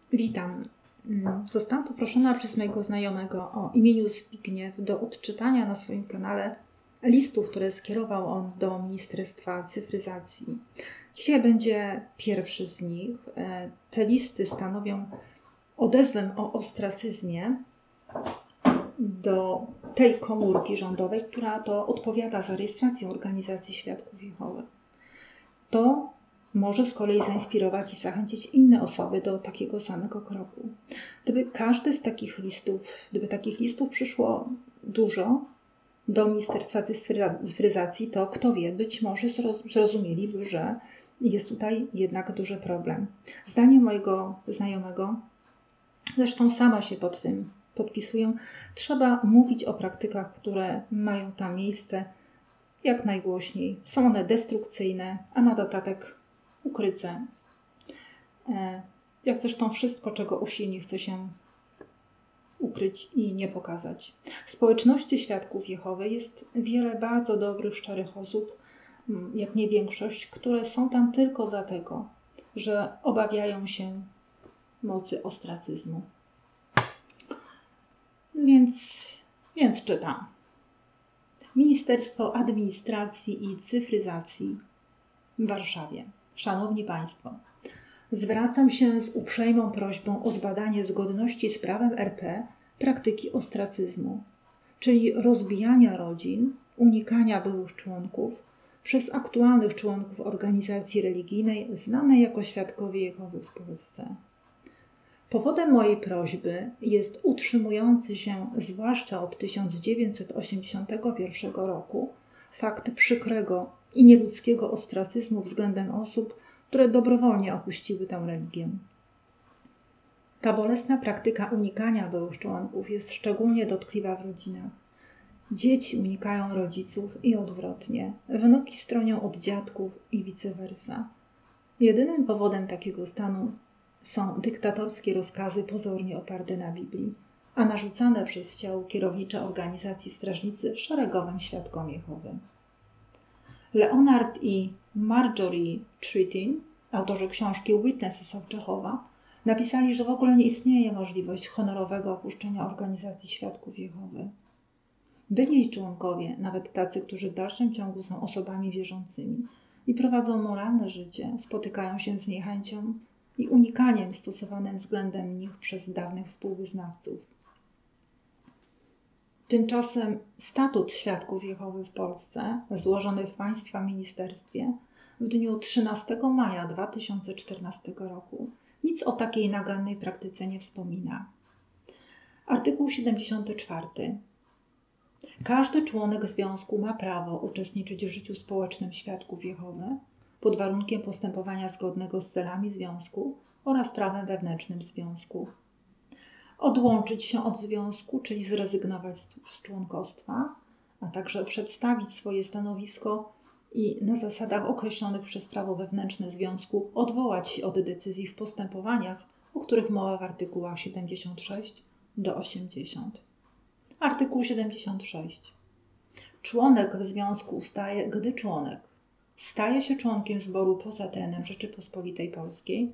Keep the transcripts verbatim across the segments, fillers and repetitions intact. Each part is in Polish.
Witam. Zostałam poproszona przez mojego znajomego o imieniu Zbigniew do odczytania na swoim kanale listów, które skierował on do Ministerstwa Cyfryzacji. Dzisiaj będzie pierwszy z nich. Te listy stanowią odezwę o ostracyzmie do tej komórki rządowej, która to odpowiada za rejestrację organizacji Świadków Jehowy. To może z kolei zainspirować i zachęcić inne osoby do takiego samego kroku. Gdyby każdy z takich listów, gdyby takich listów przyszło dużo do Ministerstwa Cyfryzacji, to kto wie, być może zrozumieliby, że jest tutaj jednak duży problem. Zdaniem mojego znajomego, zresztą sama się pod tym podpisuję, trzeba mówić o praktykach, które mają tam miejsce jak najgłośniej. Są one destrukcyjne, a na dodatek ukryte. Jak zresztą wszystko, czego usilnie chce się ukryć i nie pokazać. W społeczności Świadków Jehowy jest wiele bardzo dobrych, szczerych osób, jak nie większość, które są tam tylko dlatego, że obawiają się mocy ostracyzmu. Więc, więc czytam. Ministerstwo Administracji i Cyfryzacji w Warszawie. Szanowni Państwo, zwracam się z uprzejmą prośbą o zbadanie zgodności z prawem R P praktyki ostracyzmu, czyli rozbijania rodzin, unikania byłych członków przez aktualnych członków organizacji religijnej znanej jako Świadkowie Jehowy w Polsce. Powodem mojej prośby jest utrzymujący się, zwłaszcza od tysiąc dziewięćset osiemdziesiątego pierwszego roku, fakt przykrego i nieludzkiego ostracyzmu względem osób, które dobrowolnie opuściły tę religię. Ta bolesna praktyka unikania byłych członków jest szczególnie dotkliwa w rodzinach. Dzieci unikają rodziców i odwrotnie, wnuki stronią od dziadków i vice versa. Jedynym powodem takiego stanu są dyktatorskie rozkazy pozornie oparte na Biblii, a narzucane przez ciało kierownicze organizacji strażnicy szeregowym Świadkom Jehowy. Leonard i Marjorie Chretien, autorzy książki Witnesses of Jehovah, napisali, że w ogóle nie istnieje możliwość honorowego opuszczenia organizacji Świadków Jehowy. Byli jej członkowie, nawet tacy, którzy w dalszym ciągu są osobami wierzącymi i prowadzą moralne życie, spotykają się z niechęcią i unikaniem stosowanym względem nich przez dawnych współwyznawców. Tymczasem statut Świadków Jehowy w Polsce, złożony w Państwa Ministerstwie w dniu trzynastego maja dwa tysiące czternastego roku, nic o takiej nagannej praktyce nie wspomina. Artykuł siedemdziesiąty czwarty. Każdy członek związku ma prawo uczestniczyć w życiu społecznym Świadków Jehowy pod warunkiem postępowania zgodnego z celami związku oraz prawem wewnętrznym związku. Odłączyć się od związku, czyli zrezygnować z członkostwa, a także przedstawić swoje stanowisko i na zasadach określonych przez prawo wewnętrzne związku odwołać się od decyzji w postępowaniach, o których mowa w artykułach siedemdziesiąt sześć do osiemdziesiąt. Artykuł siedemdziesiąt sześć. Członek w związku ustaje, gdy członek staje się członkiem zboru poza terenem Rzeczypospolitej Polskiej,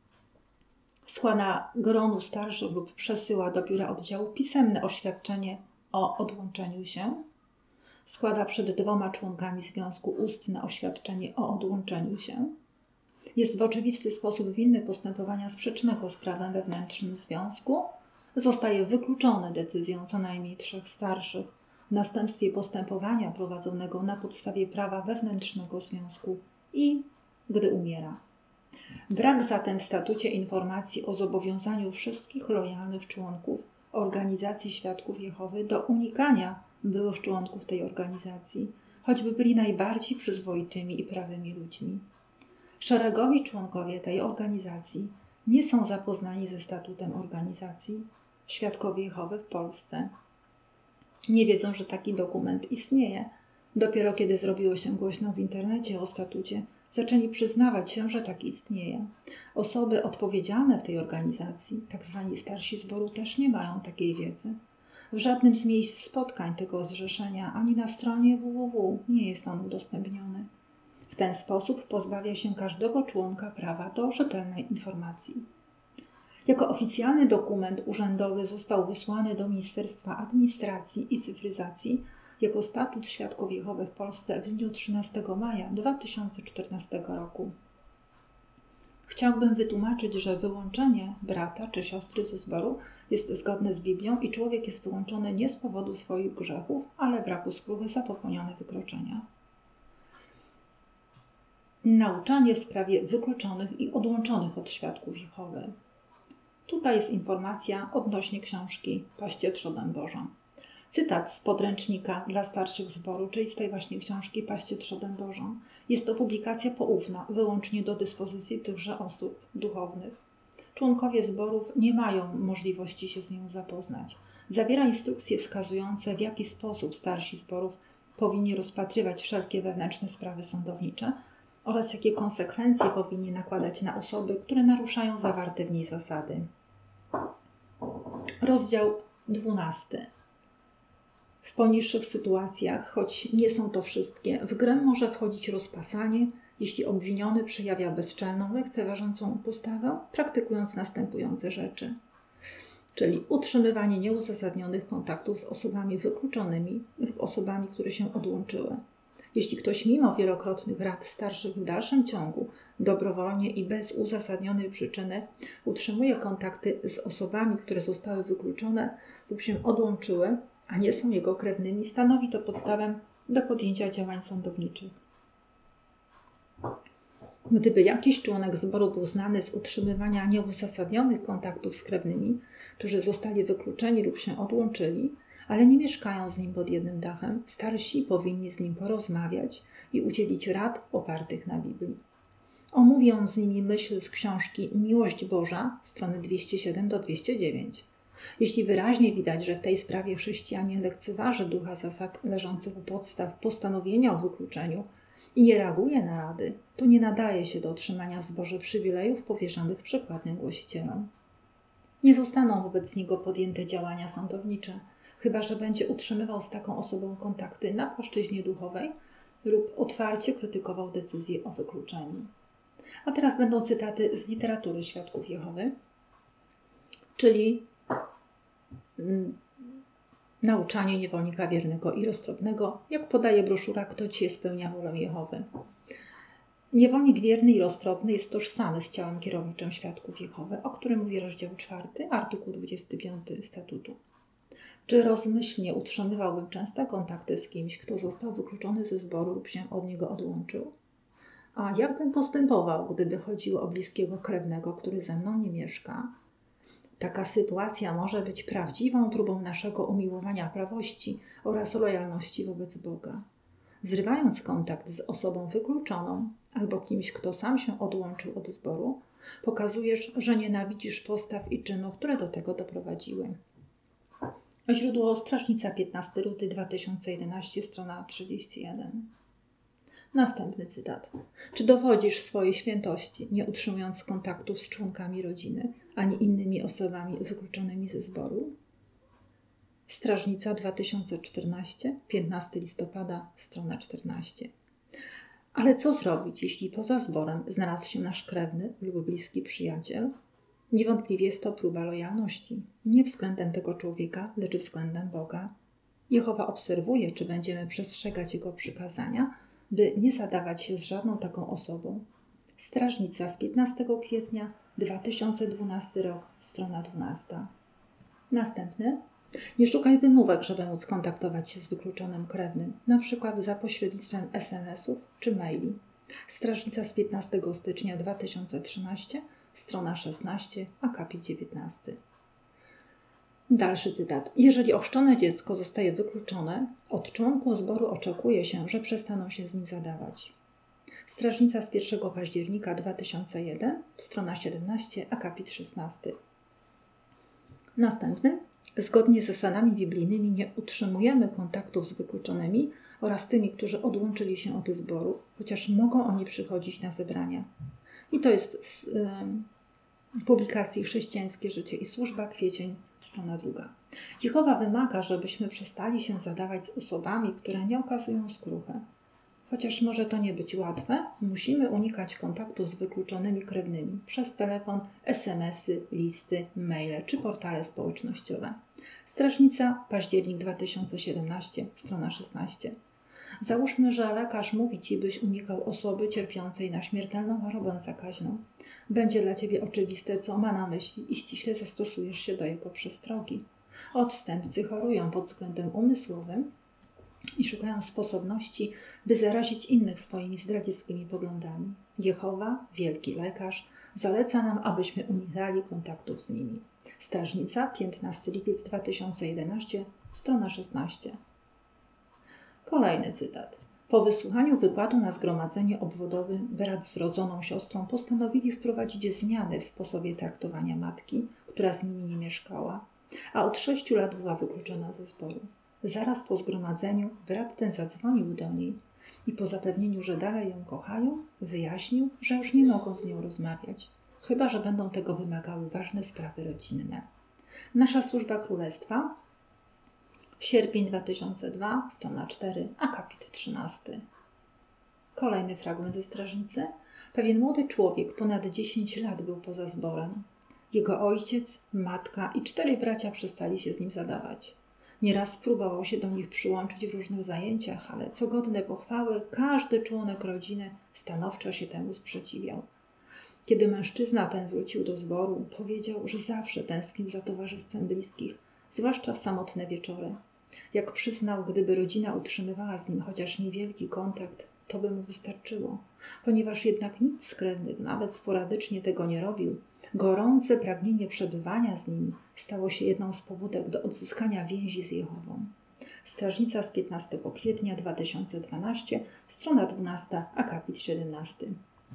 składa gronu starszych lub przesyła do biura oddziału pisemne oświadczenie o odłączeniu się, składa przed dwoma członkami związku ustne oświadczenie o odłączeniu się, jest w oczywisty sposób winny postępowania sprzecznego z prawem wewnętrznym związku, zostaje wykluczony decyzją co najmniej trzech starszych w następstwie postępowania prowadzonego na podstawie prawa wewnętrznego związku i gdy umiera. Brak zatem w statucie informacji o zobowiązaniu wszystkich lojalnych członków organizacji Świadków Jehowy do unikania byłych członków tej organizacji, choćby byli najbardziej przyzwoitymi i prawymi ludźmi. Szeregowi członkowie tej organizacji nie są zapoznani ze statutem organizacji Świadkowie Jehowy w Polsce. Nie wiedzą, że taki dokument istnieje. Dopiero kiedy zrobiło się głośno w internecie o statucie, zaczęli przyznawać się, że tak istnieje. Osoby odpowiedzialne w tej organizacji, tak zwani starsi zboru, też nie mają takiej wiedzy. W żadnym z miejsc spotkań tego zrzeszenia ani na stronie w w w nie jest on udostępniony. W ten sposób pozbawia się każdego członka prawa do rzetelnej informacji. Jako oficjalny dokument urzędowy został wysłany do Ministerstwa Administracji i Cyfryzacji jako statut Świadków Jehowy w Polsce w dniu trzynastego maja dwa tysiące czternastego roku. Chciałbym wytłumaczyć, że wyłączenie brata czy siostry ze zboru jest zgodne z Biblią i człowiek jest wyłączony nie z powodu swoich grzechów, ale braku skruchy za popełnione wykroczenia. Nauczanie w sprawie wykluczonych i odłączonych od Świadków Jehowy. Tutaj jest informacja odnośnie książki Paście Trzodem Bożą. Cytat z podręcznika dla starszych zboru, czyli z tej właśnie książki Paście Trzodem Bożą. Jest to publikacja poufna, wyłącznie do dyspozycji tychże osób duchownych. Członkowie zborów nie mają możliwości się z nią zapoznać. Zawiera instrukcje wskazujące, w jaki sposób starsi zborów powinni rozpatrywać wszelkie wewnętrzne sprawy sądownicze oraz jakie konsekwencje powinni nakładać na osoby, które naruszają zawarte w niej zasady. Rozdział dwunasty. W poniższych sytuacjach, choć nie są to wszystkie, w grę może wchodzić rozpasanie, jeśli obwiniony przejawia bezczelną, lekceważącą postawę, praktykując następujące rzeczy. Czyli utrzymywanie nieuzasadnionych kontaktów z osobami wykluczonymi lub osobami, które się odłączyły. Jeśli ktoś mimo wielokrotnych rad starszych w dalszym ciągu dobrowolnie i bez uzasadnionej przyczyny utrzymuje kontakty z osobami, które zostały wykluczone lub się odłączyły, a nie są jego krewnymi, stanowi to podstawę do podjęcia działań sądowniczych. Gdyby jakiś członek zboru był znany z utrzymywania nieuzasadnionych kontaktów z krewnymi, którzy zostali wykluczeni lub się odłączyli, ale nie mieszkają z nim pod jednym dachem, starsi powinni z nim porozmawiać i udzielić rad opartych na Biblii. Omówią z nimi myśl z książki Miłość Boża, strony dwieście siedem do dwieście dziewięć. Jeśli wyraźnie widać, że w tej sprawie chrześcijanin lekceważy ducha zasad leżących u podstaw postanowienia o wykluczeniu i nie reaguje na rady, to nie nadaje się do otrzymania z Boży przywilejów powierzonych przykładnym głosicielom. Nie zostaną wobec niego podjęte działania sądownicze, chyba że będzie utrzymywał z taką osobą kontakty na płaszczyźnie duchowej lub otwarcie krytykował decyzję o wykluczeniu. A teraz będą cytaty z literatury Świadków Jehowy, czyli mm, nauczanie niewolnika wiernego i roztropnego, jak podaje broszura Kto Dzisiaj spełnia wolę Jehowy. Niewolnik wierny i roztropny jest tożsamy z ciałem kierowniczym Świadków Jehowy, o którym mówi rozdział czwarty, artykuł dwudziesty piąty statutu. Czy rozmyślnie utrzymywałbym częste kontakty z kimś, kto został wykluczony ze zboru lub się od niego odłączył? A jak bym postępował, gdyby chodziło o bliskiego krewnego, który ze mną nie mieszka? Taka sytuacja może być prawdziwą próbą naszego umiłowania prawości oraz lojalności wobec Boga. Zrywając kontakt z osobą wykluczoną albo kimś, kto sam się odłączył od zboru, pokazujesz, że nienawidzisz postaw i czynów, które do tego doprowadziły. Źródło Strażnica piętnastego lutego dwa tysiące jedenastego, strona trzydzieści jeden. Następny cytat. Czy dowodzisz swojej świętości, nie utrzymując kontaktów z członkami rodziny, ani innymi osobami wykluczonymi ze zboru? Strażnica dwa tysiące czternasty, piętnastego listopada, strona czternaście. Ale co zrobić, jeśli poza zborem znalazł się nasz krewny lub bliski przyjaciel? Niewątpliwie jest to próba lojalności, nie względem tego człowieka, lecz względem Boga. Jehowa obserwuje, czy będziemy przestrzegać Jego przykazania, by nie zadawać się z żadną taką osobą. Strażnica z piętnastego kwietnia dwa tysiące dwunasty rok, strona dwunasta. Następny. Nie szukaj wymówek, żeby móc kontaktować się z wykluczonym krewnym, na przykład za pośrednictwem es em esów czy maili. Strażnica z piętnastego stycznia dwa tysiące trzynastego, strona szesnaście, akapit dziewiętnasty. Dalszy cytat. Jeżeli ochrzczone dziecko zostaje wykluczone, od członków zboru oczekuje się, że przestaną się z nim zadawać. Strażnica z pierwszego października dwa tysiące pierwszego, strona siedemnaście, akapit szesnasty. Następny. Zgodnie z zasadami biblijnymi nie utrzymujemy kontaktów z wykluczonymi oraz tymi, którzy odłączyli się od zboru, chociaż mogą oni przychodzić na zebrania. I to jest z y, publikacji Chrześcijańskie Życie i Służba, kwiecień, strona druga. Jehowa wymaga, żebyśmy przestali się zadawać z osobami, które nie okazują skruchy. Chociaż może to nie być łatwe, musimy unikać kontaktu z wykluczonymi krewnymi przez telefon, es em esy, listy, maile czy portale społecznościowe. Strażnica, październik dwa tysiące siedemnasty, strona szesnaście. Załóżmy, że lekarz mówi Ci, byś unikał osoby cierpiącej na śmiertelną chorobę zakaźną. Będzie dla Ciebie oczywiste, co ma na myśli i ściśle zastosujesz się do jego przestrogi. Odstępcy chorują pod względem umysłowym i szukają sposobności, by zarazić innych swoimi zdradzieckimi poglądami. Jehowa, wielki lekarz, zaleca nam, abyśmy unikali kontaktów z nimi. Strażnica, piętnasty lipiec dwa tysiące jedenasty, strona szesnaście. Kolejny cytat. Po wysłuchaniu wykładu na zgromadzeniu obwodowym brat z rodzoną siostrą postanowili wprowadzić zmiany w sposobie traktowania matki, która z nimi nie mieszkała, a od sześciu lat była wykluczona ze zboru. Zaraz po zgromadzeniu brat ten zadzwonił do niej i po zapewnieniu, że dalej ją kochają, wyjaśnił, że już nie mogą z nią rozmawiać, chyba że będą tego wymagały ważne sprawy rodzinne. Nasza służba królestwa, sierpień dwa tysiące drugi, strona cztery, akapit trzynasty. Kolejny fragment ze strażnicy. Pewien młody człowiek ponad dziesięć lat był poza zborem. Jego ojciec, matka i czterej bracia przestali się z nim zadawać. Nieraz próbował się do nich przyłączyć w różnych zajęciach, ale co godne pochwały, każdy członek rodziny stanowczo się temu sprzeciwiał. Kiedy mężczyzna ten wrócił do zboru, powiedział, że zawsze tęsknił za towarzystwem bliskich, zwłaszcza w samotne wieczory. Jak przyznał, gdyby rodzina utrzymywała z nim chociaż niewielki kontakt, to by mu wystarczyło. Ponieważ jednak nikt z krewnych nawet sporadycznie tego nie robił, gorące pragnienie przebywania z nim stało się jedną z pobudek do odzyskania więzi z Jehową. Strażnica z piętnastego kwietnia dwa tysiące dwunastego, strona dwunasta, akapit siedemnasty.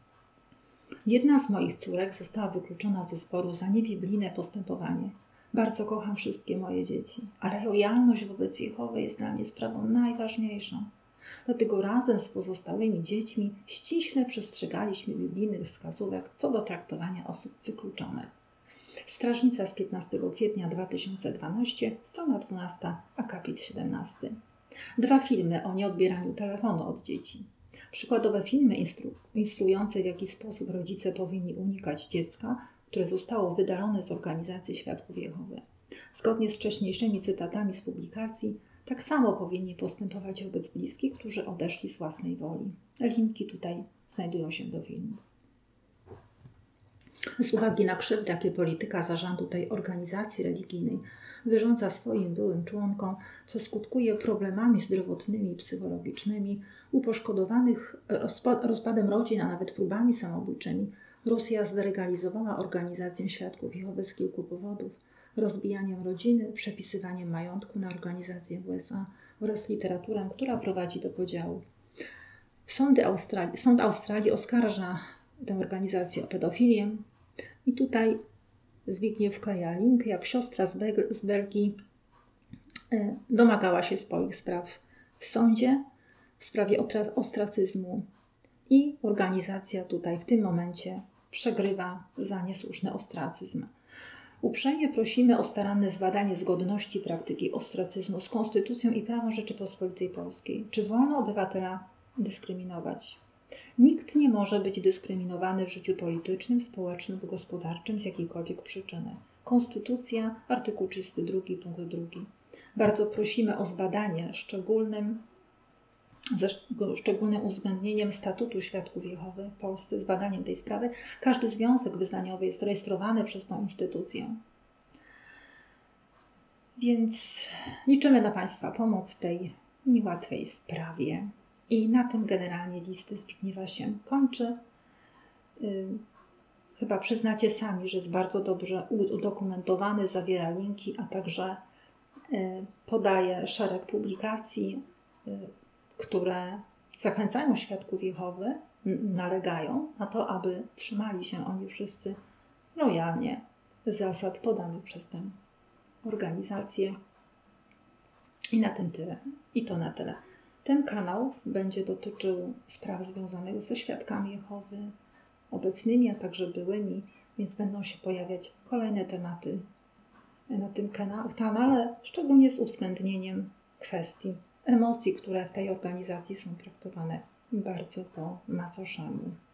Jedna z moich córek została wykluczona ze zboru za niebiblijne postępowanie. Bardzo kocham wszystkie moje dzieci, ale lojalność wobec Jehowy jest dla mnie sprawą najważniejszą. Dlatego razem z pozostałymi dziećmi ściśle przestrzegaliśmy biblijnych wskazówek co do traktowania osób wykluczonych. Strażnica z piętnastego kwietnia dwa tysiące dwunastego, strona dwunasta, akapit siedemnasty. Dwa filmy o nieodbieraniu telefonu od dzieci. Przykładowe filmy instru- instruujące, w jaki sposób rodzice powinni unikać dziecka, które zostało wydalone z organizacji Świadków Jehowy. Zgodnie z wcześniejszymi cytatami z publikacji, tak samo powinni postępować wobec bliskich, którzy odeszli z własnej woli. Linki tutaj znajdują się do filmu. Z uwagi na krzywdy, jakie polityka zarządu tej organizacji religijnej wyrządza swoim byłym członkom, co skutkuje problemami zdrowotnymi i psychologicznymi, u poszkodowanych rozpadem rodzin, a nawet próbami samobójczymi, Rosja zdelegalizowała organizację Świadków Jehowy z kilku powodów: rozbijaniem rodziny, przepisywaniem majątku na organizację w U S A oraz literaturę, która prowadzi do podziałów. Sądy Australii, Sąd Australii oskarża tę organizację o pedofilię i tutaj Zbigniew wkleja link, jak siostra z, Be- z Belgii y, domagała się swoich spraw w sądzie w sprawie otra- ostracyzmu i organizacja tutaj w tym momencie przegrywa za niesłuszny ostracyzm. Uprzejmie prosimy o staranne zbadanie zgodności praktyki ostracyzmu z Konstytucją i prawem Rzeczypospolitej Polskiej. Czy wolno obywatela dyskryminować? Nikt nie może być dyskryminowany w życiu politycznym, społecznym lub gospodarczym z jakiejkolwiek przyczyny. Konstytucja, artykuł trzydziesty drugi, punkt drugi. Bardzo prosimy o zbadanie szczególnym, ze szczególnym uwzględnieniem statutu Świadków Jehowy w Polsce, zbadaniem tej sprawy. Każdy związek wyznaniowy jest rejestrowany przez tą instytucję. Więc liczymy na Państwa pomoc w tej niełatwej sprawie. I na tym generalnie listy Zbigniewa się kończy. Yy, chyba przyznacie sami, że jest bardzo dobrze udokumentowany, zawiera linki, a także yy, podaje szereg publikacji, yy, które zachęcają Świadków Jehowy, nalegają na to, aby trzymali się oni wszyscy lojalnie zasad podanych przez tę organizację. I na tym tyle. I to na tyle. Ten kanał będzie dotyczył spraw związanych ze Świadkami Jehowy, obecnymi, a także byłymi, więc będą się pojawiać kolejne tematy na tym kanale, szczególnie z uwzględnieniem kwestii emocji, które w tej organizacji są traktowane Bardzo po macoszemu.